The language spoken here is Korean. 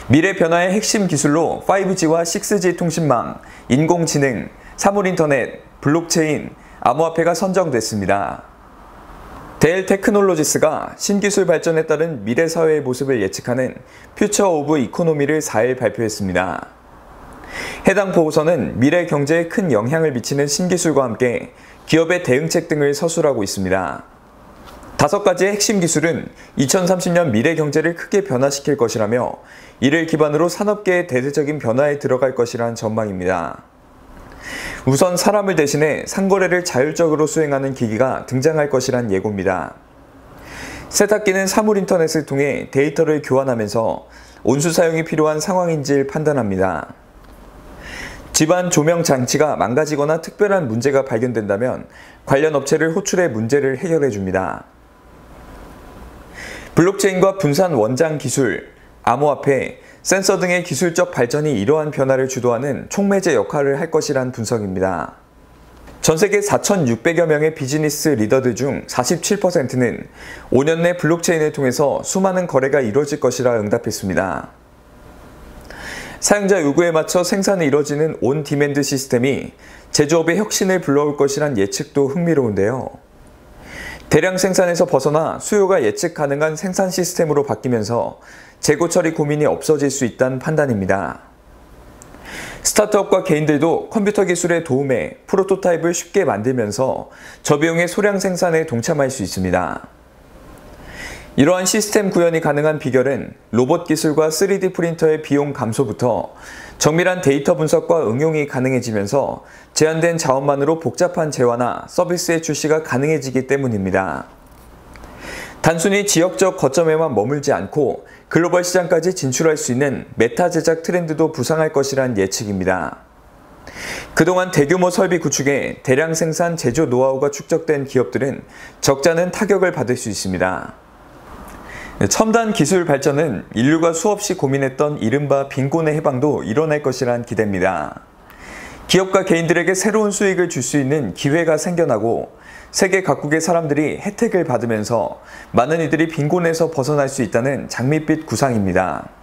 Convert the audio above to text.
미래 변화의 핵심 기술로 5G와 6G 통신망, 인공지능, 사물인터넷, 블록체인, 암호화폐가 선정됐습니다. 델 테크놀로지스가 신기술 발전에 따른 미래 사회의 모습을 예측하는 퓨처 오브 이코노미를 4일 발표했습니다. 해당 보고서는 미래 경제에 큰 영향을 미치는 신기술과 함께 기업의 대응책 등을 서술하고 있습니다. 5가지의 핵심 기술은 2030년 미래 경제를 크게 변화시킬 것이라며 이를 기반으로 산업계의 대대적인 변화에 들어갈 것이란 전망입니다. 우선 사람을 대신해 상거래를 자율적으로 수행하는 기기가 등장할 것이란 예고입니다. 세탁기는 사물인터넷을 통해 데이터를 교환하면서 온수 사용이 필요한 상황인지를 판단합니다. 집안 조명 장치가 망가지거나 특별한 문제가 발견된다면 관련 업체를 호출해 문제를 해결해 줍니다. 블록체인과 분산 원장 기술, 암호화폐, 센서 등의 기술적 발전이 이러한 변화를 주도하는 촉매제 역할을 할 것이란 분석입니다. 전 세계 4,600여 명의 비즈니스 리더들 중 47%는 5년 내 블록체인을 통해서 수많은 거래가 이루어질 것이라 응답했습니다. 사용자 요구에 맞춰 생산이 이루어지는 온 디맨드 시스템이 제조업의 혁신을 불러올 것이란 예측도 흥미로운데요. 대량 생산에서 벗어나 수요가 예측 가능한 생산 시스템으로 바뀌면서 재고 처리 고민이 없어질 수 있다는 판단입니다. 스타트업과 개인들도 컴퓨터 기술의 도움에 프로토타입을 쉽게 만들면서 저비용의 소량 생산에 동참할 수 있습니다. 이러한 시스템 구현이 가능한 비결은 로봇 기술과 3D 프린터의 비용 감소부터 정밀한 데이터 분석과 응용이 가능해지면서 제한된 자원만으로 복잡한 재화나 서비스의 출시가 가능해지기 때문입니다. 단순히 지역적 거점에만 머물지 않고 글로벌 시장까지 진출할 수 있는 메타 제작 트렌드도 부상할 것이란 예측입니다. 그동안 대규모 설비 구축에 대량 생산 제조 노하우가 축적된 기업들은 적잖은 타격을 받을 수 있습니다. 첨단 기술 발전은 인류가 수없이 고민했던 이른바 빈곤의 해방도 이뤄낼 것이란 기대입니다. 기업과 개인들에게 새로운 수익을 줄 수 있는 기회가 생겨나고 세계 각국의 사람들이 혜택을 받으면서 많은 이들이 빈곤에서 벗어날 수 있다는 장밋빛 구상입니다.